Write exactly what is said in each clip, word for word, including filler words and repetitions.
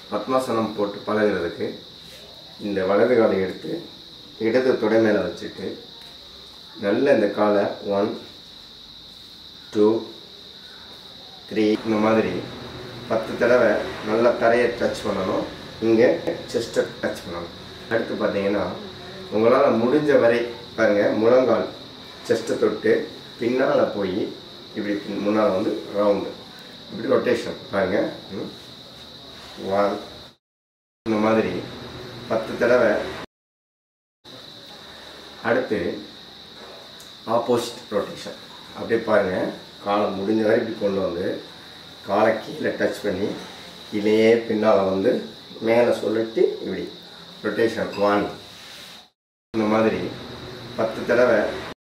பத்மாசனம் போட்டு பழகிறதுக்கு இந்த வலது காலை எடுத்து இடது தொடை மேலே வச்சுட்டு நல்ல இந்த காலை ஒன் டூ த்ரீ இந்த மாதிரி பத்து தடவை நல்லா தரையை டச் பண்ணணும். இங்கே செஸ்ட்டை டச் பண்ணணும். அடுத்து பார்த்தீங்கன்னா உங்களால் முடிஞ்ச வரை பாருங்கள், முழங்கால் செஸ்ட்டை தொட்டு பின்னால் போய் இப்படி முன்னால் வந்து ரவுண்டு இப்படி ரொட்டேஷன் பாருங்கள். ஒன் இந்த மாதிரி பத்து தடவை. அடுத்து ஆப்போசிட் ரொட்டேஷன் அப்படியே பாருங்கள். காலை முடிஞ்ச வரை இப்படி கொண்டு வந்து காலை கீழே டச் பண்ணி கீழேயே பின்னால் வந்து மேலே சொல்லிட்டு இப்படி ரொட்டேஷன் ஒன் இந்த மாதிரி பத்து தடவை.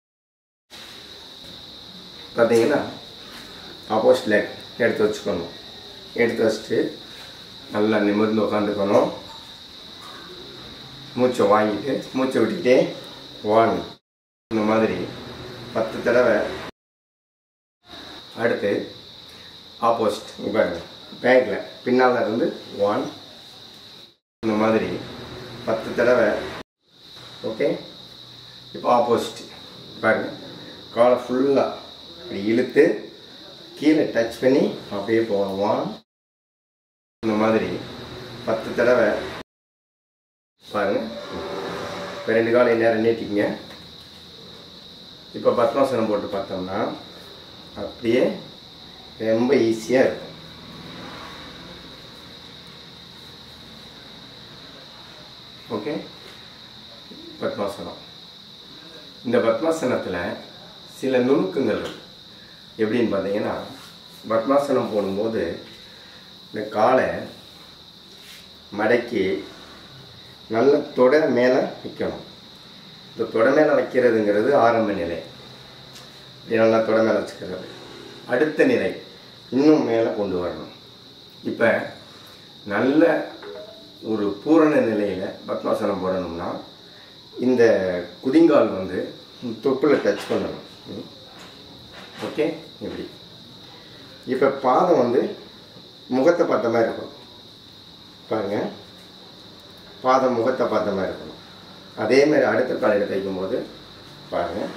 பார்த்தீங்கன்னா ஆப்போசிட் லெக் எடுத்து வச்சுக்கணும். எடுத்து வச்சுட்டு நல்லா நிமிர்ந்து உட்காந்துக்கணும். மூச்சை வாங்கிட்டு மூச்சை விட்டுக்கிட்டே ஒன் இந்த மாதிரி பத்து தடவை. அடுத்து ஆப்போசிட் பாருங்க, பேக்கில் பின்னால் இருந்து ஒன் இந்த மாதிரி பத்து தடவை. ஓகே, இப்போ ஆப்போசிட் பாருங்கள், காலை ஃபுல்லாக இப்படி இழுத்து கீழே டச் பண்ணி அப்படியே போகணும். ஒன் இந்த மாதிரி பத்து தடவை பாருங்கள். இப்போ ரெண்டு காலை நேரம் நீட்டிங்க. இப்போ பத்மாசனம் போட்டு பார்த்தோம்னா அப்படியே ரொம்ப ஈஸியாக இருக்கும். ஓகே, பத்மாசனம். இந்த பத்மாசனத்தில் சில நுணுக்கங்கள் எப்படின்னு பார்த்தீங்கன்னா, பத்மாசனம் போடும்போது இந்த காலை மடக்கி நல்ல தொடை மேலே வைக்கணும். இந்த தொடை மேலே வைக்கிறதுங்கிறது ஆரம்ப நிலை. இப்படி நல்லா தொடை மேலே வச்சுக்கிறது. அடுத்த நிலை இன்னும் மேலே கொண்டு வரணும். இப்போ நல்ல ஒரு பூரண நிலையில் பத்மாசனம் போடணும்னா இந்த குதிங்கால் வந்து தொப்புல டச் பண்ணணும். ஓகே, இப்படி. இப்போ பாதம் வந்து முகத்தை பார்த்த மாதிரி இருக்கும் பாருங்கள். பாதம் முகத்தை பார்த்த மாதிரி இருக்கணும். அதேமாதிரி அடுத்த கால் எடுத்து வைக்கும்போது பாருங்கள்,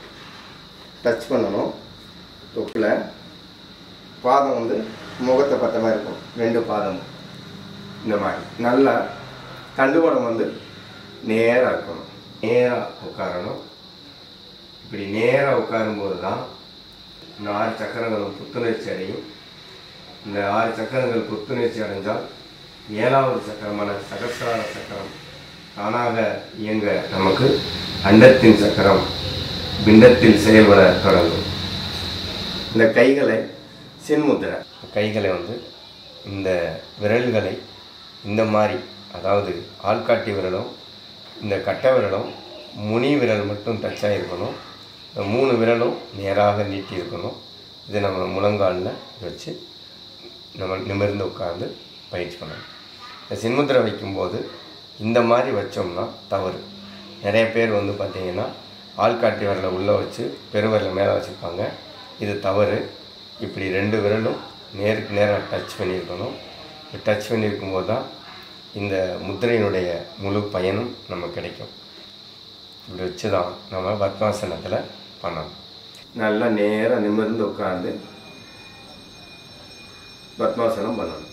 டச் பண்ணணும் தொப்பில். பாதம் வந்து முகத்தை பார்த்த மாதிரி இருக்கும். ரெண்டு பாதமும் இந்த மாதிரி நல்லா தண்டுவடம் வந்து நேராக இருக்கணும். நேராக உட்காரணும். இப்படி நேராக உட்காரும்போது தான் இந்த ஆறு சக்கரங்களும் புத்துணர்ச்சி அடையும். இந்த ஆறு சக்கரங்கள் புத்துணர்ச்சி அடைஞ்சால் ஏழாவது சக்கரமான சகசிரார சக்கரம் தானாக இயங்க நமக்கு அண்டத்தின் சக்கரம் பிண்டத்தில் செயல்பட தொடங்கும். இந்த கைகளை சின்முத்திரை, கைகளை வந்து இந்த விரல்களை இந்த மாதிரி, அதாவது ஆள்காட்டி விரலும் இந்த கட்டை விரலும் முனி விரல் மட்டும் டச் ஆகிருக்கணும். இந்த மூணு விரலும் நேராக நீட்டி இருக்கணும். இதை நம்ம முழங்காலில் வச்சு நம்ம நிமிர்ந்து உட்கார்ந்து பயிற்சி பண்ணணும். இந்த சின்முத்திரை வைக்கும்போது இந்த மாதிரி வச்சோம்னா தவறு. நிறைய பேர் வந்து பார்த்திங்கன்னா ஆள்காட்டி விரலை உள்ளே வச்சு பெருவிரலை மேலே வச்சுருப்பாங்க. இது தவறு. இப்படி ரெண்டு விரலும் நேருக்கு நேராக டச் பண்ணியிருக்கணும். டச் பண்ணியிருக்கும்போது தான் இந்த முத்திரையினுடைய முழு பயனும் நமக்கு கிடைக்கும். இப்படி வச்சு தான் நம்ம பத்மாசனத்தில் பண்ணணும். நல்லா நேராக நிமிர்ந்து உட்கார்ந்து பத்மாசனம் பண்ணணும்.